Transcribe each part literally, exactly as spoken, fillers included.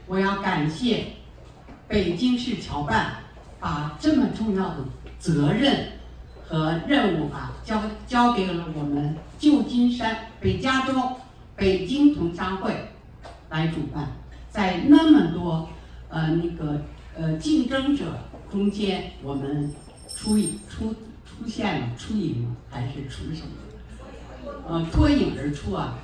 我要感谢北京市侨办把这么重要的责任和任务啊交交给了我们旧金山北加州北京同乡会来主办，在那么多呃那个呃竞争者中间，我们出一出出现了出赢了还是出什么？呃，脱颖而出啊！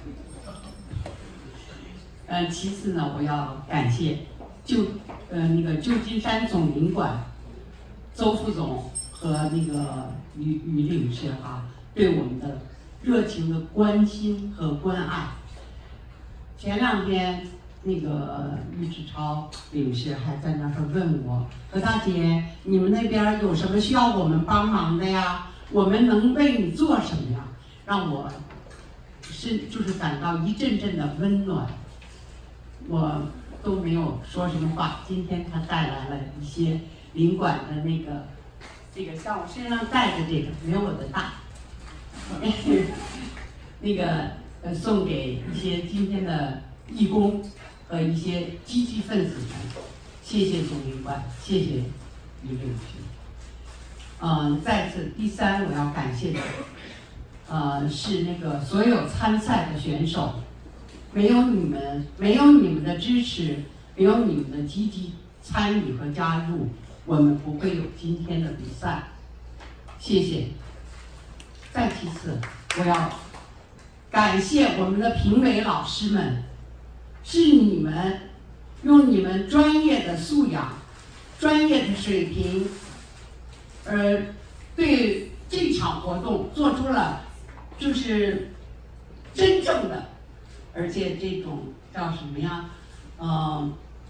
呃，其次呢，我要感谢旧呃那个旧金山总领馆周副总和那个于于领事哈、啊，对我们的热情的关心和关爱。前两天那个于志超领事还在那儿问我，何大姐，你们那边有什么需要我们帮忙的呀？我们能为你做什么呀？让我是就是感到一阵阵的温暖。我都没有说什么话。今天他带来了一些领馆的那个，这个像我身上带的这个没有我的大，那个呃送给一些今天的义工和一些积极分子们，谢谢总领馆，谢谢于领事。嗯，再次第三我要感谢的，呃是那个所有参赛的选手。没有你们，没有你们的支持，没有你们的积极参与和加入，我们不会有今天的比赛。谢谢。再其次，我要感谢我们的评委老师们，是你们用你们专业的素养、专业的水平，呃，对这场活动做出了就是真正的。而且这种叫什么呀？嗯、呃，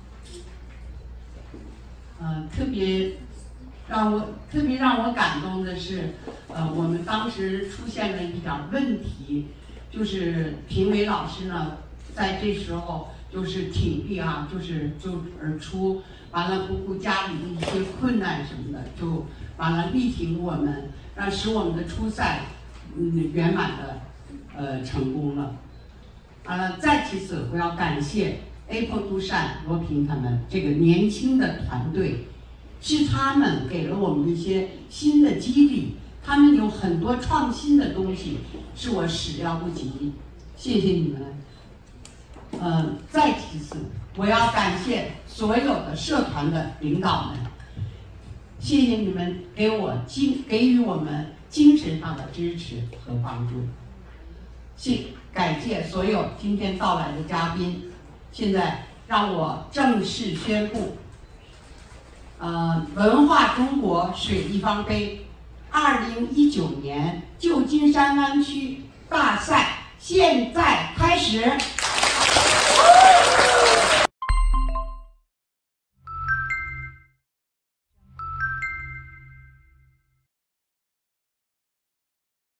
嗯、呃，特别让我特别让我感动的是，呃，我们当时出现了一点问题，就是评委老师呢，在这时候就是挺力啊，就是就而出，完了不顾家里的一些困难什么的，就完了力挺我们，让使我们的初赛嗯圆满的呃成功了。呃，再其次，我要感谢 Apple 杜善、罗平他们这个年轻的团队，是他们给了我们一些新的激励，他们有很多创新的东西，是我始料不及，谢谢你们。呃，再其次，我要感谢所有的社团的领导们，谢谢你们给我精给予我们精神上的支持和帮助。谢感谢所有今天到来的嘉宾。现在让我正式宣布，呃，文化中国水立方杯二零一九年旧金山湾区大赛现在开始。